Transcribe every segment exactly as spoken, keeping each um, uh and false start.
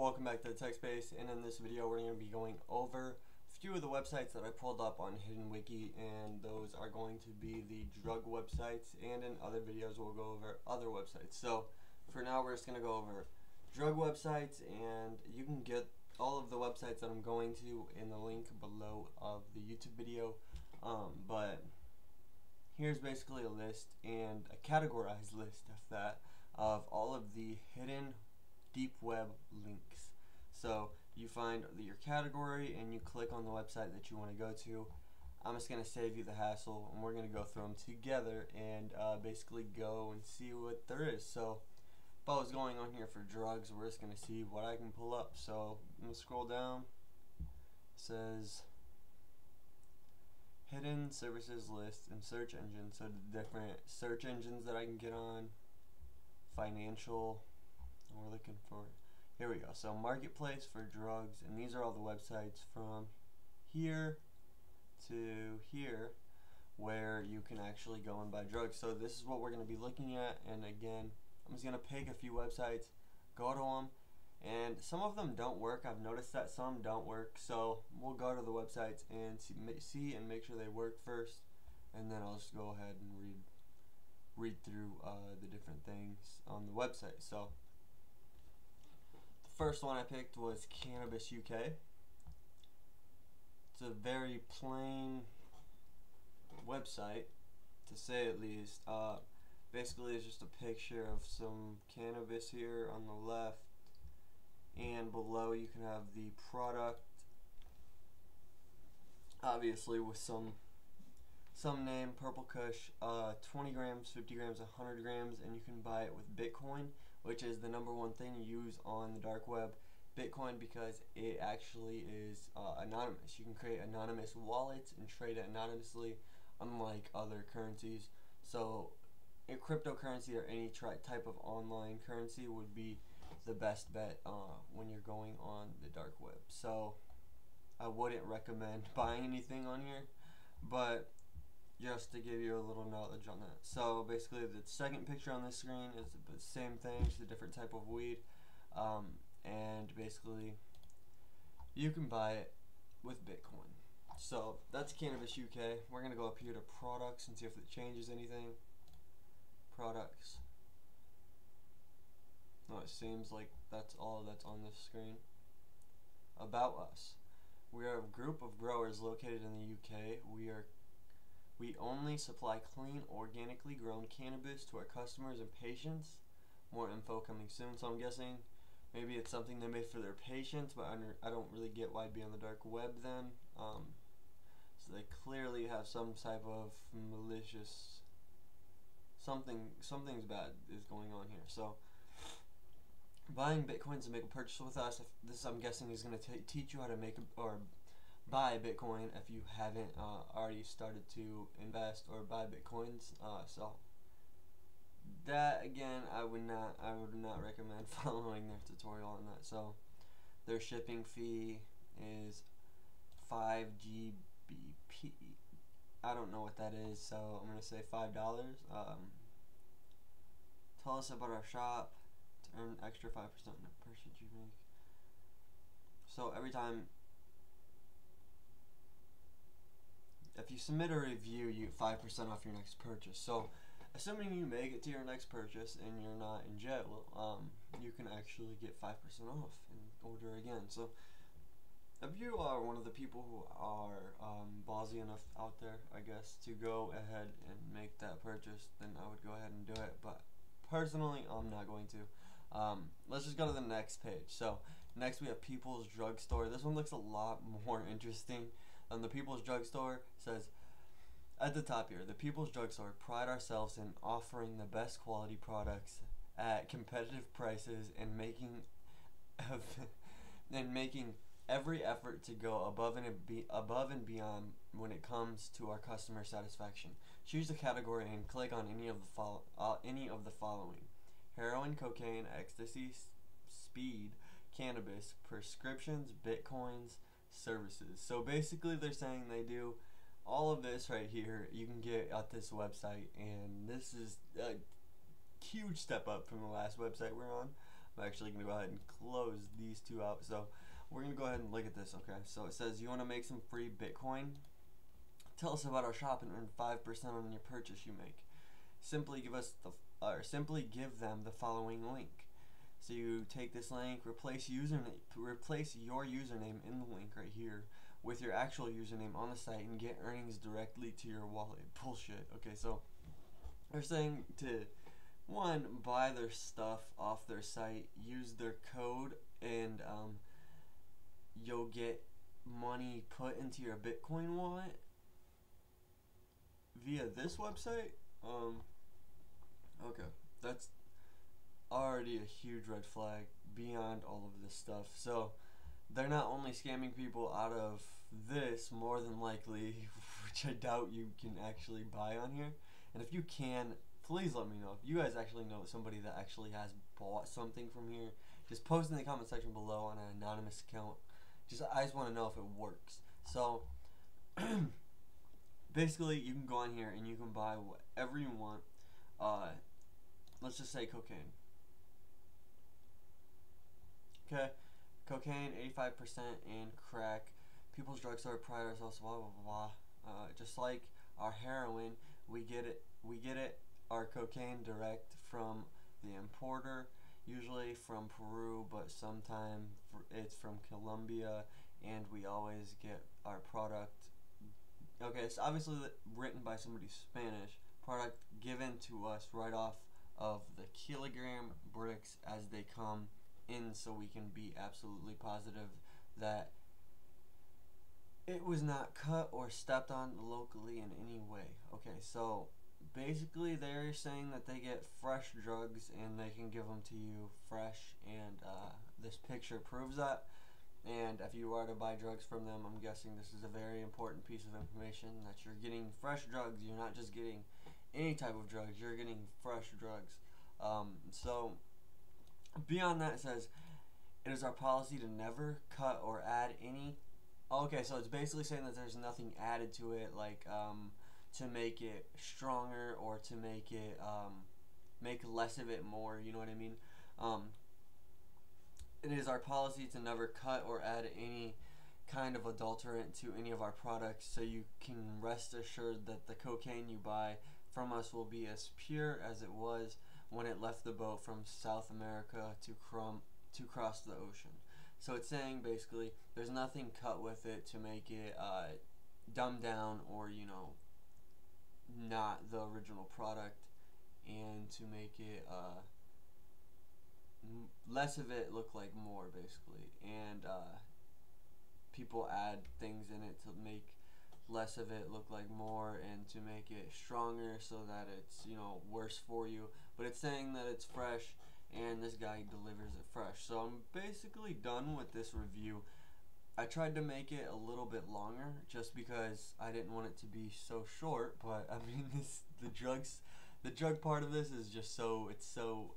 welcome back to the Tech Space, and in this video we're going to be going over a few of the websites that I pulled up on Hidden Wiki, and those are going to be the drug websites, and in other videos we'll go over other websites. So for now we're just going to go over drug websites, and you can get all of the websites that I'm going to in the link below of the YouTube video, um, but here's basically a list, and a categorized list of that, of all of the hidden deep web links. So you find your category and you click on the website that you want to go to. I'm just going to save you the hassle, and we're going to go through them together and uh, basically go and see what there is. So if I was going on here for drugs, we're just going to see what I can pull up. So I'm going to scroll down. It says hidden services list and search engines, so the different search engines that I can get on. Financial, and we're looking for, here we go, so marketplace for drugs, and these are all the websites from here to here where you can actually go and buy drugs. So this is what we're going to be looking at, and again I'm just going to pick a few websites, go to them, and some of them don't work. I've noticed that some don't work, so we'll go to the websites and see, see and make sure they work first, and then I'll just go ahead and read read through uh, the different things on the website. So the first one I picked was Cannabis U K. It's a very plain website, to say at least. Uh, basically it's just a picture of some cannabis here on the left, and below you can have the product, obviously with some some name, Purple Kush, uh, twenty grams, fifty grams, one hundred grams, and you can buy it with Bitcoin, which is the number one thing you use on the dark web. Bitcoin, because it actually is uh, anonymous. You can create anonymous wallets and trade it anonymously, unlike other currencies. So a cryptocurrency or any type of online currency would be the best bet uh, when you're going on the dark web. So I wouldn't recommend buying anything on here, but just to give you a little knowledge on that. So basically the second picture on this screen is the same thing, just a different type of weed, um, and basically you can buy it with Bitcoin. So that's Cannabis U K. We're going to go up here to products and see if it changes anything. Products. No, it seems like that's all that's on this screen. About us. We are a group of growers located in the U K. We are We only supply clean, organically grown cannabis to our customers and patients. More info coming soon. So I'm guessing maybe it's something they made for their patients, but I don't really get why it'd be on the dark web then. Um, so they clearly have some type of malicious something. Something's bad is going on here. So buying bitcoins to make a purchase with us. If this, I'm guessing, is going to teach you how to make a, or buy Bitcoin if you haven't uh, already started to invest or buy Bitcoins. Uh, so that, again, I would not I would not recommend following their tutorial on that. So their shipping fee is five G B P. I don't know what that is, so I'm gonna say five dollars. Um, tell us about our shop to earn extra five percent on the purchase you make. So every time, if you submit a review, you get five percent off your next purchase. So assuming you make it to your next purchase and you're not in jail, um, you can actually get five percent off and order again. So if you are one of the people who are um, ballsy enough out there, I guess, to go ahead and make that purchase, then I would go ahead and do it. But personally, I'm not going to. Um, let's just go to the next page. So next we have People's Drugstore. This one looks a lot more interesting. Um, the People's Drugstore says at the top here, the People's Drugstore pride ourselves in offering the best quality products at competitive prices and making and making every effort to go above and be above and beyond when it comes to our customer satisfaction. Choose a category and click on any of the follow uh, any of the following: heroin, cocaine, ecstasy, speed, cannabis, prescriptions, bitcoins, services. So basically they're saying they do all of this right here you can get at this website, and this is a huge step up from the last website we're on. I'm actually going to go ahead and close these two out. So we're going to go ahead and look at this, okay? So it says, you want to make some free Bitcoin? Tell us about our shop and earn five percent on your purchase you make. Simply give us the, or simply give them the following link. So you take this link, replace username, replace your username in the link right here with your actual username on the site and get earnings directly to your wallet. Bullshit. Okay, so they're saying to, one, buy their stuff off their site, use their code, and um, you'll get money put into your Bitcoin wallet via this website. Um, okay, that's already a huge red flag beyond all of this stuff. So they're not only scamming people out of this, more than likely, which I doubt you can actually buy on here. And if you can, please let me know. If you guys actually know somebody that actually has bought something from here, just post in the comment section below on an anonymous account. Just I just want to know if it works. So basically, you can go on here and you can buy whatever you want. Uh, let's just say cocaine. Okay, cocaine, eighty-five percent, and crack. People's Drugstore pride ourselves, blah blah blah. Uh, just like our heroin, we get it. We get it. Our cocaine direct from the importer, usually from Peru, but sometimes it's from Colombia, and we always get our product. Okay, it's obviously written by somebody Spanish. Product given to us right off of the kilogram bricks as they come in, so we can be absolutely positive that it was not cut or stepped on locally in any way. Okay, so basically they're saying that they get fresh drugs and they can give them to you fresh, and uh, this picture proves that. And if you are to buy drugs from them, I'm guessing this is a very important piece of information, that you're getting fresh drugs. You're not just getting any type of drugs, you're getting fresh drugs. Um, so beyond that, it says, it is our policy to never cut or add any. Okay, so it's basically saying that there's nothing added to it, like um, to make it stronger or to make it um, make less of it more. You know what I mean? Um, it is our policy to never cut or add any kind of adulterant to any of our products, so you can rest assured that the cocaine you buy from us will be as pure as it was when it left the boat from South America to crum to cross the ocean. So it's saying basically there's nothing cut with it to make it uh, dumbed down or, you know, not the original product, and to make it uh, m less of it look like more, basically. And uh, people add things in it to make less of it look like more, and to make it stronger so that it's, you know, worse for you. But it's saying that it's fresh, and this guy delivers it fresh. So I'm basically done with this review. I tried to make it a little bit longer just because I didn't want it to be so short, but I mean, this the drugs the drug part of this is just so it's so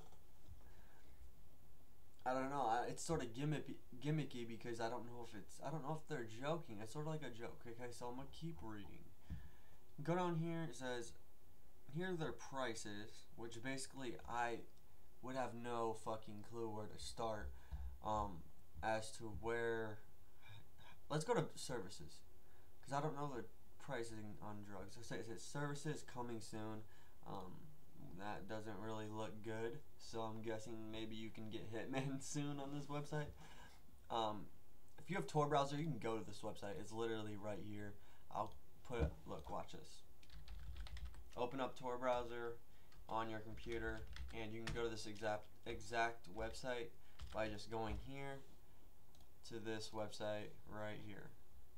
I don't know, I, it's sort of gimmicky, gimmicky because I don't know if it's I don't know if they're joking. It's sort of like a joke. Okay, so I'm gonna keep reading. Go down here, it says here are their prices, which basically I would have no fucking clue where to start um, as to where. Let's go to services, because I don't know the pricing on drugs. It says, it says services coming soon. Um, that doesn't really look good, so I'm guessing maybe you can get Hitman soon on this website. Um, if you have Tor browser, you can go to this website. It's literally right here. I'll put it, look, watch this. Open up Tor browser on your computer, and you can go to this exact exact website by just going here to this website right here.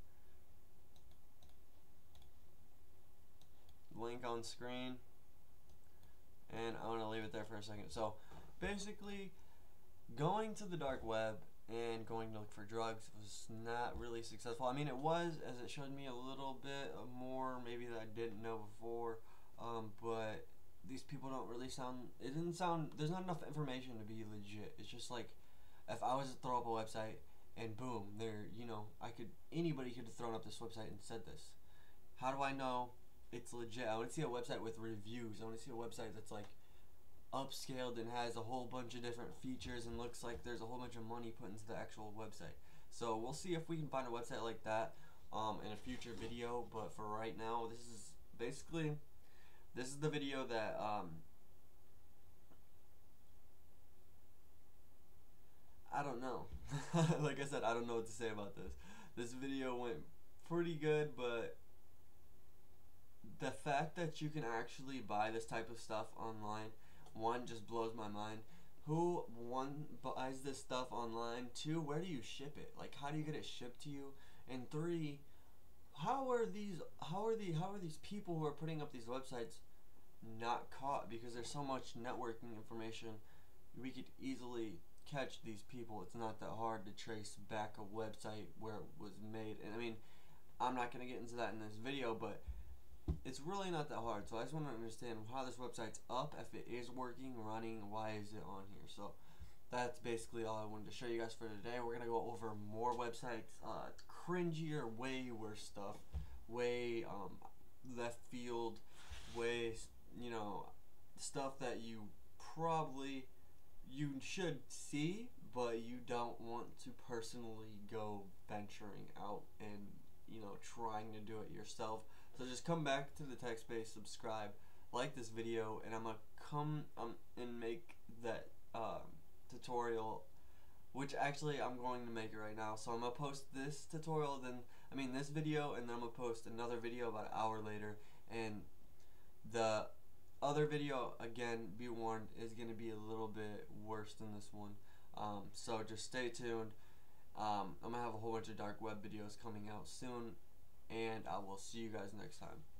Link on screen, and I want to leave it there for a second. So basically, going to the dark web and going to look for drugs was not really successful. I mean, it was, as it showed me a little bit more maybe that I didn't know before, um, but these people don't really sound, it didn't sound, there's not enough information to be legit. It's just like, if I was to throw up a website and boom, there, you know, I could, anybody could have thrown up this website and said this. How do I know it's legit? I want to see a website with reviews. I want to see a website that's like upscaled and has a whole bunch of different features and looks like there's a whole bunch of money put into the actual website. So we'll see if we can find a website like that um, in a future video, but for right now, this is basically, this is the video that, um, I don't know. Like I said, I don't know what to say about this. This video went pretty good, but the fact that you can actually buy this type of stuff online, one, just blows my mind. Who, one, buys this stuff online? Two, where do you ship it? Like, how do you get it shipped to you? And three, how are these, how are the, how are these people who are putting up these websites not caught? Because there's so much networking information, we could easily catch these people. It's not that hard to trace back a website where it was made. And I mean, I'm not going to get into that in this video, but it's really not that hard. So I just want to understand how this website's up, if it is working, running, why is it on here. So that's basically all I wanted to show you guys for today. We're going to go over more websites, uh, cringier, way worse stuff, way um, left field, way, you know, stuff that you probably, you should see, but you don't want to personally go venturing out and, you know, trying to do it yourself. So just come back to the tech space, subscribe, like this video, and I'm gonna come um, and make that um, tutorial, which actually I'm going to make it right now. So I'm gonna post this tutorial, then I mean this video, and then I'm gonna post another video about an hour later, and the other video, again, be warned, is gonna be a little bit worse than this one. Um, so just stay tuned. Um, I'm gonna have a whole bunch of dark web videos coming out soon, and I will see you guys next time.